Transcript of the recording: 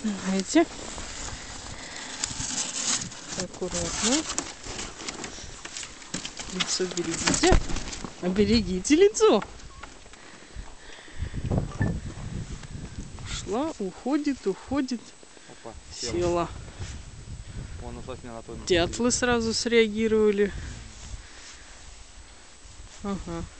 Давайте. Аккуратно. Лицо берегите. Оберегите лицо. Ушла, уходит. Опа, села. Вон на той. Дятлы сразу среагировали. Ага.